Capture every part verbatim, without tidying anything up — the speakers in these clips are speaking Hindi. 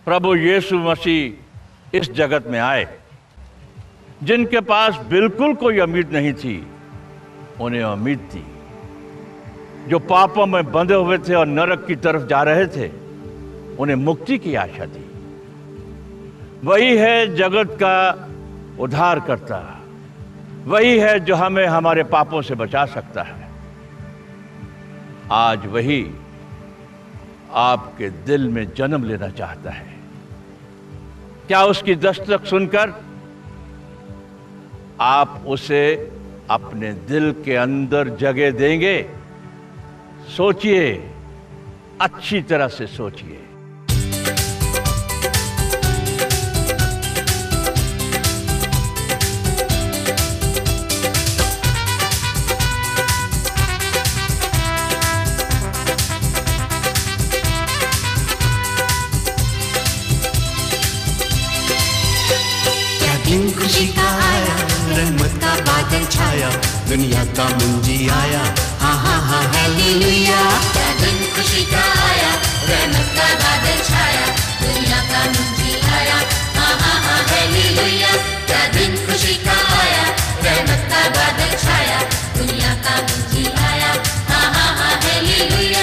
प्रभु यीशु मसीह इस जगत में आए। जिनके पास बिल्कुल कोई उम्मीद नहीं थी, उन्हें उम्मीद थी। जो पापों में बंधे हुए थे और नरक की तरफ जा रहे थे, उन्हें मुक्ति की आशा थी। वही है जगत का उद्धार करता, वही है जो हमें हमारे पापों से बचा सकता है। आज वही आपके दिल में जन्म लेना चाहता है। क्या उसकी दस्तक सुनकर आप उसे अपने दिल के अंदर जगह देंगे? सोचिए, अच्छी तरह से सोचिए। दिन खुशी का आया, रहमत का बादल छाया, दुनिया का मुंजी आया, हा हा हा हालेलुया। क्या दिन खुशी का आया, रहमत का बादल छाया, दुनिया का मुंजी आया, हा हा हा हालेलुया। क्या दिन खुशी का आया, रहमत का बादल छाया, दुनिया का मुंजी आया, हा हा हा हालेलुया।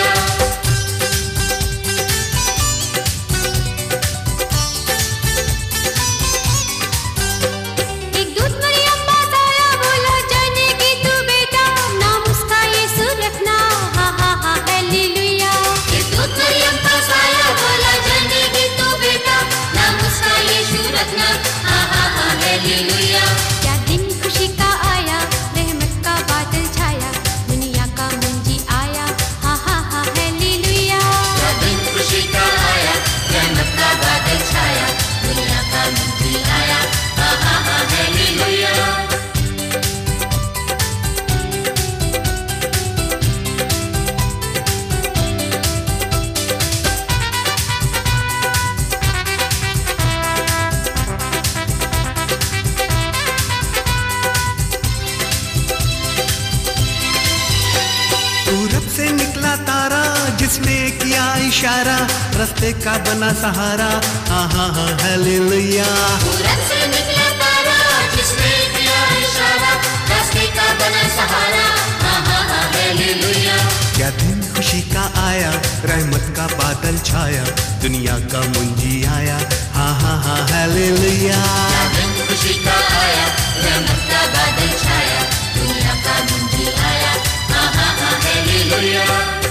क्या दिन खुशी का आया, रहमत का बादल छाया, दुनिया का मुंजी आया, हा हा हा हालेलुया। क्या दिन खुशी का आया, रहमत का बादल छाया, दुनिया का मुंजी आया, हा हा हा हालेलुया। पूरब से निकला तारा, जिसने किया इशारा, रास्ते का बना सहारा, हा हा हा हालेलुया। पूरब से निकला तारा, जिसने किया इशारा, रास्ते का बना सहारा, हा हा हा हालेलुया। क्या दिन खुशी का आया, रहमत का बादल छाया, दुनिया का मुंजी आया, हा हा हा हालेलुया। क्या दिन खुशी का आया, रहमत का बादल छाया, दुनिया का मुंजी आया, हा हा हा हालेलुया।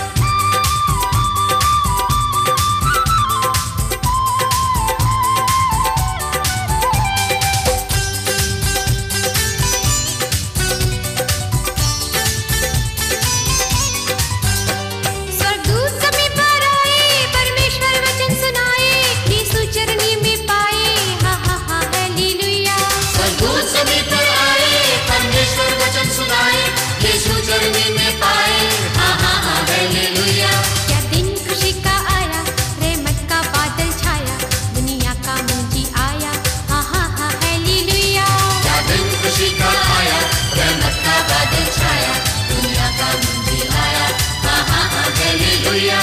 स्वर्गदूत समीप पर आए, परमेश्वर वचन सुनाए, यीशु चरनी में पाए, हा हा हा हालेलुया। स्वर्गदूत समीप पर आए, परमेश्वर वचन सुनाए, यीशु चरनी में पाए, हा हा हा हालेलुया। क्या दिन खुशी का आया, रहमत का बादल छाया, दुनिया का मुंजी आया, हा हा हा हालेलुया। क्या दिन खुशी का आया, रहमत का बादल छाया, दुनिया का मुंजी आया, हा हा हा हालेलुया।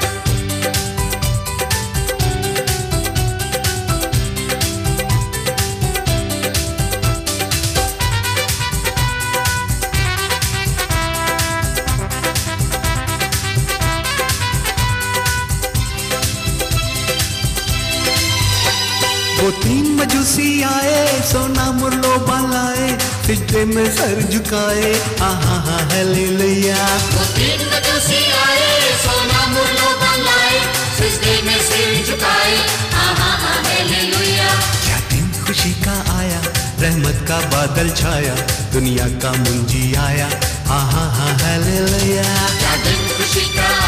वो तीन मजूसी आए, सोना मुरलो लाए, सिजदे में सर झुकाए, हा हा हा हालेलुया। वो तीन मजूसी आए, सोना मुरलो लाए, सिजदे में सिर झुकाए, हा हा हा हालेलुया। क्या दिन खुशी का आया, रहमत का बादल छाया, दुनिया का मुंजी आया, हा हा हा हालेलुया। क्या दिन खुशी का